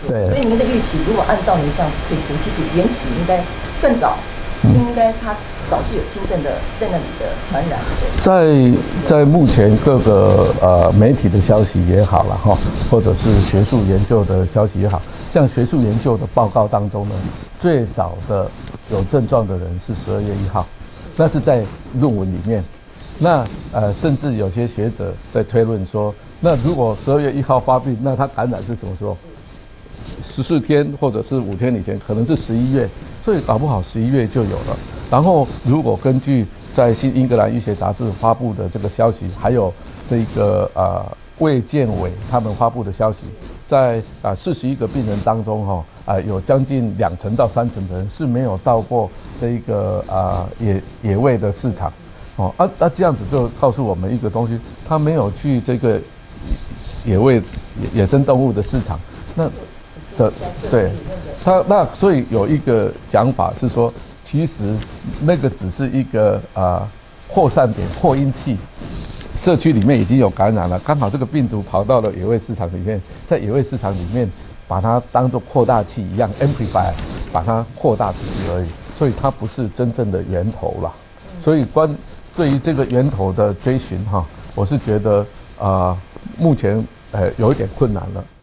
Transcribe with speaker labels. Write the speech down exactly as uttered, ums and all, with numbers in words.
Speaker 1: 对。
Speaker 2: 所以您的预期，如果按照您这样推估，其实延期应该更早，嗯、应该它早就有轻症的在那里的传染。
Speaker 1: 在在目前各个呃媒体的消息也好了哈，或者是学术研究的消息也好，像学术研究的报告当中呢，最早的有症状的人是十二月一号，那是在论文里面。那呃，甚至有些学者在推论说，那如果十二月一号发病，那他感染是什么时候？十四天或者是五天以前，可能是十一月，所以搞不好十一月就有了。然后，如果根据在新英格兰医学杂志发布的这个消息，还有这个呃卫健委他们发布的消息，在啊四十一个病人当中哈啊、呃、有将近两成到三成的人是没有到过这个啊、呃、野野味的市场。哦，啊，那、啊、这样子就告诉我们一个东西，他没有去这个野味野野生动物的市场，那的对，他那所以有一个讲法是说，其实那个只是一个啊、呃、扩散点、扩音器，社区里面已经有感染了，刚好这个病毒跑到了野味市场里面，在野味市场里面把它当作扩大器一样 amplify， 把它扩大出去而已，所以它不是真正的源头啦。所以关对于这个源头的追寻哈，我是觉得啊、呃，目前呃有一点困难了。